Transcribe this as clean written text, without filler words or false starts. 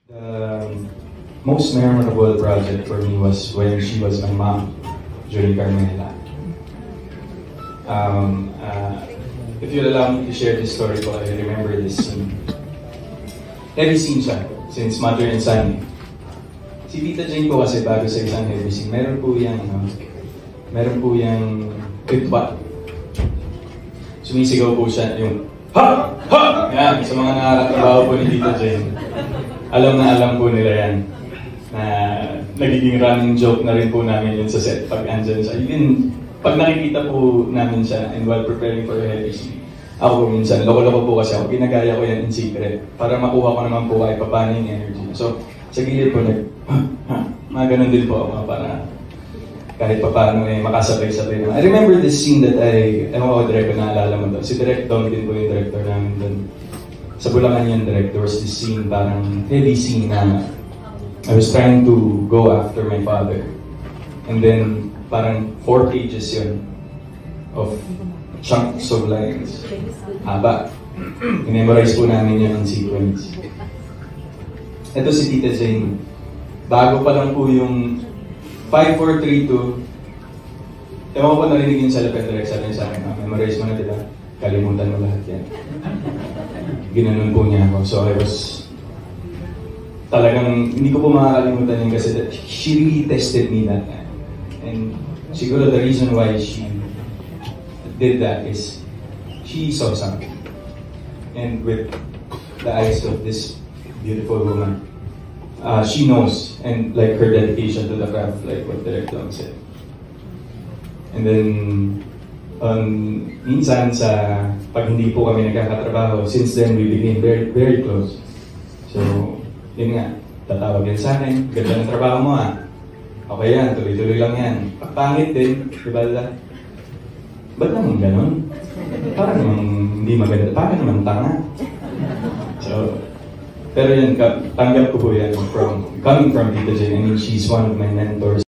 The most memorable project for me was when she was my mom during Carmela. If you'll allow me to share this story ko, I remember this scene. Heavy scene siya, since mother and son. Si Tita Jane po kasi bago sa isang heavy scene, meron po yung kitwa. Sumisigaw po siya yung ha! Ha! Yan, sa mga nakakatrabaho po ni Tita Jane. Alam na alam po nila yan. Na nagiging running joke na rin po namin yun sa set pag andyan siya. Even pag nakikita po namin siya and while preparing for a heavy scene, ako po minsan, loko-loko po kasi ako, ginagaya ko yan in secret para makuha ko naman po kahit paano yung energy. So, sa gilid po, mga ganun din po ako para kahit paano makasabay-sabay naman. I remember this scene that ewan ko, Direk, naalala mo to. Si Direk Dong din po yung director namin doon. Sa Bulacan yung director, was this scene, parang heavy scene na I was trying to go after my father. And then, parang 4 pages yun of chunks of lines. Haba. I-memorize po namin yun in sequence. Ito si Tita Jane. Bago pa lang po yung 5, 4, 3, 2. Ewan ko po narinig yun sa lapit direct sabi sa akin, memorize mo na diba? Kalimutan mo lahat yan. Ginanon po niya ako. So I was talagang, hindi ko po makakalimutan yun kasi she really tested me that time. And siguro the reason why she did that is she saw something. And with the eyes of this beautiful woman, she knows, and like her dedication to the craft, like what Direk Dong said. And then, minsan pag hindi po kami nagkakatrabaho, since then we became very, very close. So, yun nga, tatawag yan sa akin, ganda ng trabaho mo okay yan, tuloy-tuloy lang yan. Pangit din, diba la? Ba't naman ganun? Parang namang hindi maganda, parang naman tanga. So, pero yun, tanggap ko po yan coming from Tita Jane. I mean, she's one of my mentors.